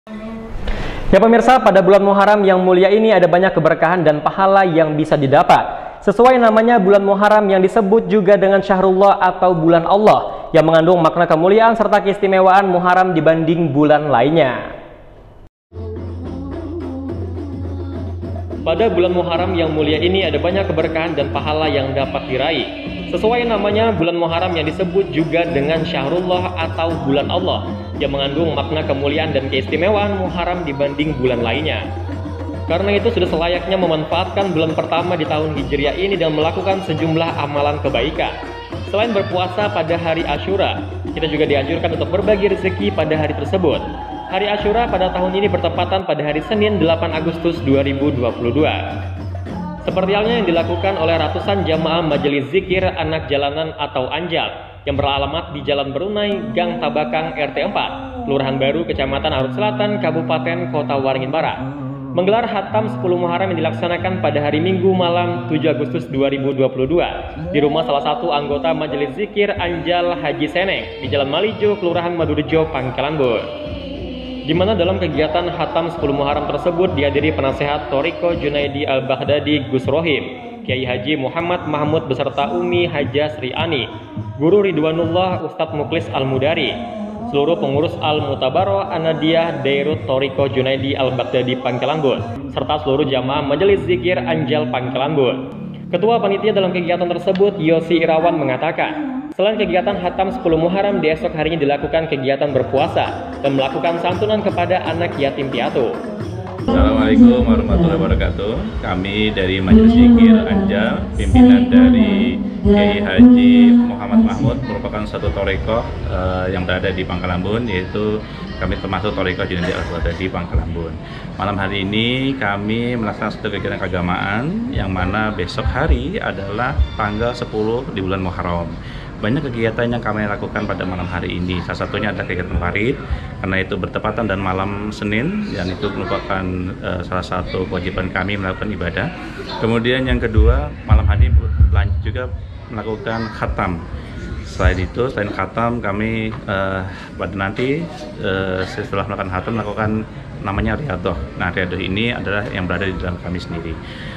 Ya pemirsa, pada bulan Muharram yang mulia ini ada banyak keberkahan dan pahala yang bisa didapat. Sesuai namanya, bulan Muharram yang disebut juga dengan Syahrullah atau bulan Allah, yang mengandung makna kemuliaan serta keistimewaan Muharram dibanding bulan lainnya. Pada bulan Muharram yang mulia ini ada banyak keberkahan dan pahala yang dapat diraih. Sesuai namanya, bulan Muharram yang disebut juga dengan Syahrullah atau bulan Allah, yang mengandung makna kemuliaan dan keistimewaan Muharram dibanding bulan lainnya. Karena itu sudah selayaknya memanfaatkan bulan pertama di tahun Hijriah ini dan melakukan sejumlah amalan kebaikan. Selain berpuasa pada hari Asyura, kita juga dianjurkan untuk berbagi rezeki pada hari tersebut. Hari Asyura pada tahun ini bertepatan pada hari Senin 8 Agustus 2022. Seperti halnya yang dilakukan oleh ratusan jamaah Majelis Zikir Anak Jalanan atau Anjal yang beralamat di Jalan Berunai, Gang Tabakang, RT 4, Kelurahan Baru, Kecamatan Arut Selatan, Kabupaten Kota Waringin Barat, menggelar Khatam 10 Muharram yang dilaksanakan pada hari Minggu malam 7 Agustus 2022 di rumah salah satu anggota Majelis Zikir Anjal Haji Seneng di Jalan Malijo, Kelurahan Madurejo, Pangkalan Bun. Di mana dalam kegiatan Khatam 10 Muharram tersebut dihadiri penasehat Thariqah Junaidi Al-Baghdadi Gus Rohim, Kiai Haji Muhammad Mahmud beserta Umi Haja Sri Ani, Guru Ridwanullah Ustadz Muklis Al-Mudari, seluruh pengurus Al-Mutabaro Anadiyah Dairut Thariqah Junaidi Al-Baghdadi Pangkalan Bun, serta seluruh jamaah Majelis Zikir Anjal Pangkalan Bun. Ketua panitia dalam kegiatan tersebut, Yosi Irawan, mengatakan, selain kegiatan Khatam 10 Muharram, di esok harinya dilakukan kegiatan berpuasa dan melakukan santunan kepada anak yatim piatu. Assalamualaikum warahmatullahi wabarakatuh. Kami dari Majelis Zikir Anjal, pimpinan dari Kiai Haji Muhammad Mahmud, merupakan satu thariqah yang berada di Pangkalan Bun, yaitu kami termasuk Thariqah Junaidi Al-Baghdadi Pangkalan Bun. Malam hari ini kami melaksanakan satu kegiatan keagamaan yang mana besok hari adalah tanggal 10 di bulan Muharram. Banyak kegiatan yang kami lakukan pada malam hari ini. Salah satunya ada kegiatan farid, karena itu bertepatan dan malam Senin, dan itu merupakan salah satu kewajiban kami melakukan ibadah. Kemudian yang kedua, malam hari lanjut juga melakukan khatam. Selain itu, selain khatam, kami pada nanti setelah melakukan khatam melakukan namanya riyadhah. Nah, riyadhah ini adalah yang berada di dalam kami sendiri.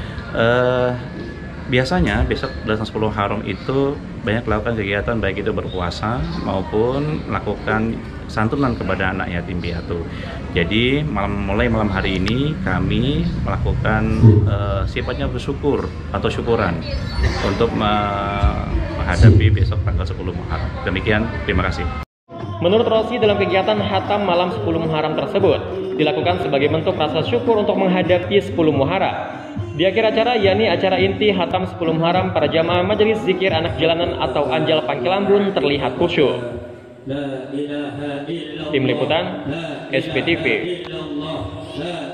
Biasanya besok bulan 10 Muharram itu banyak melakukan kegiatan, baik itu berpuasa maupun melakukan santunan kepada anak yatim piatu. Jadi mulai malam hari ini kami melakukan sifatnya bersyukur atau syukuran untuk menghadapi besok tanggal 10 Muharram. Demikian, terima kasih. Menurut Rosi, dalam kegiatan Khatam malam 10 Muharram tersebut dilakukan sebagai bentuk rasa syukur untuk menghadapi 10 Muharram. Di akhir acara, yakni acara inti Khatam 10 Muharram, para jamaah Majelis Zikir Anak Jalanan atau Anjal Pangkalan Bun terlihat khusyuk. Tim Liputan SPTV.